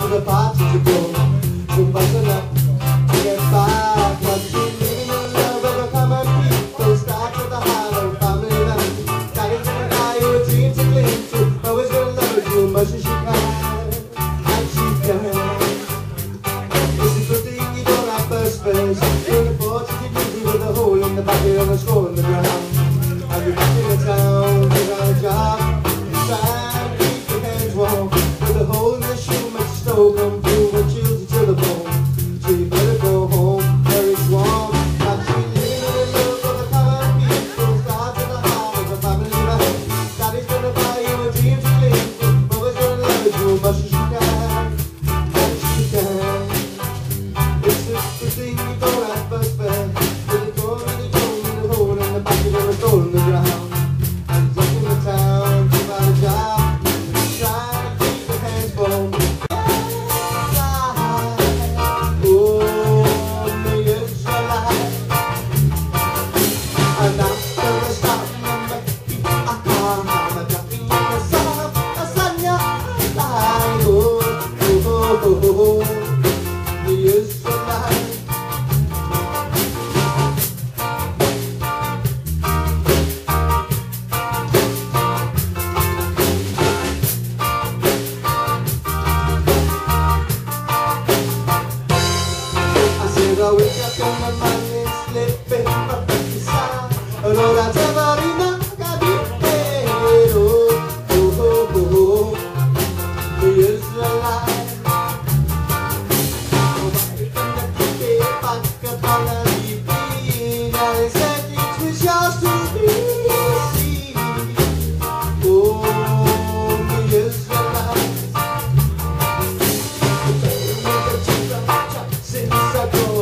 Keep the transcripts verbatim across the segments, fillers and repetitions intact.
to the party to go. So button up to get back. Not believing in love of a common people. Start with the heart of family life. That is gonna die your dreams to cling to. Always gonna love you much as she can. And she can. It's a good thing you don't have first base. You're the fortune you do with a hole in the bucket and a score in the ground. I'll be back in the town without a job. Try to keep your hands warm. With a hole in the shoe makes the snow come through and chills you to the bone. So you better go home where it's warm. Not you living in the love of the common people. Start in the heart of a family life. Daddy's gonna buy you a dream to cling to. Mama's gonna love you as much as she can. And she can. It's just the thing you don't have first bed. With a door in the door with a hole in the back and a hole in the ground. And just in the town without a job. Trying to keep your hands warm. I wake up and my mind is slipping up the side. Allora la tamarina cadete. Oh, oh, oh, oh, oh. Here's the light. Nobody can get back upon a living. I said it was yours to be. Oh, here's the light. Since I go.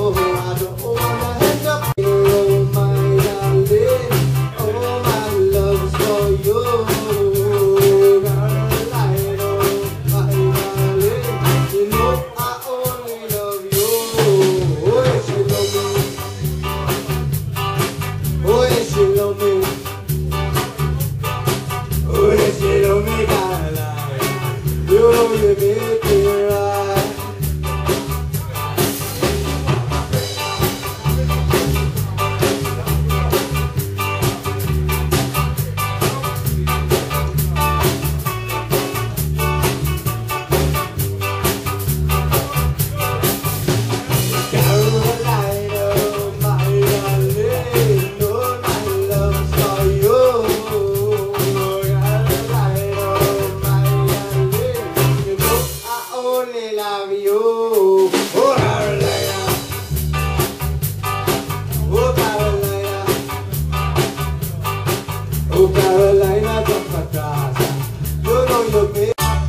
Oh Carolina, don't pa' casa. You know you're big.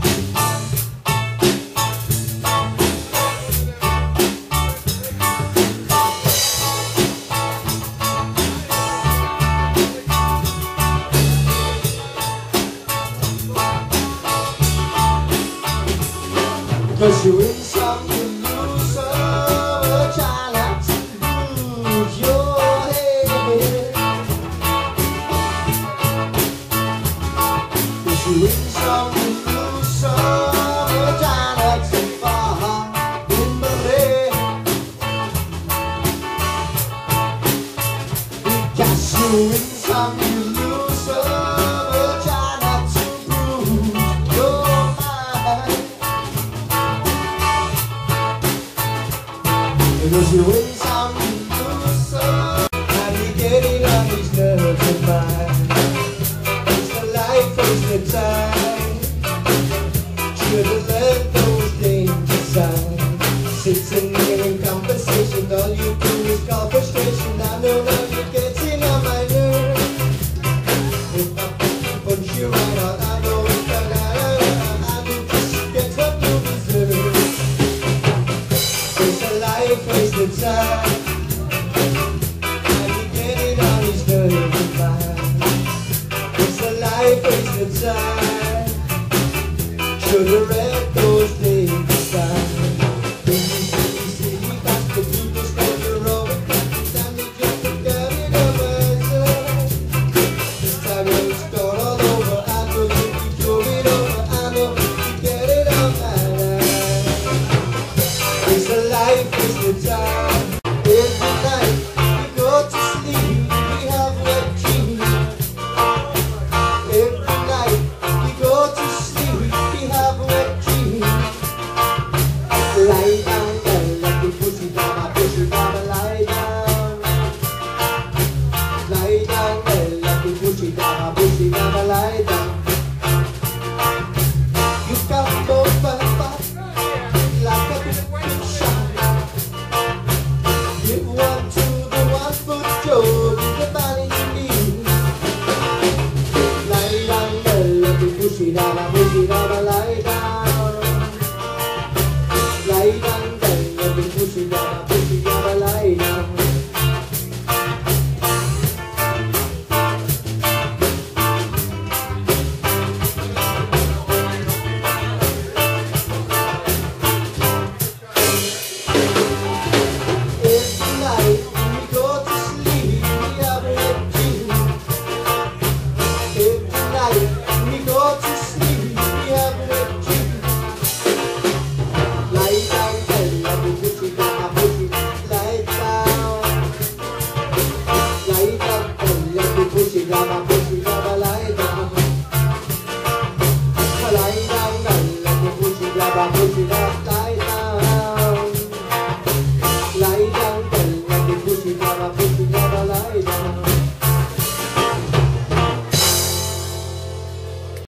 Cause you win some, you lose some. A child has to lose your head. You win some, you lose some. A child has to fall in the red. Because you win some, you lose some. A child has to lose your mind. Because you win some, you lose some. And you're getting on these nerves of mine. It's the life, it's the time. Should've let those things aside. Sitting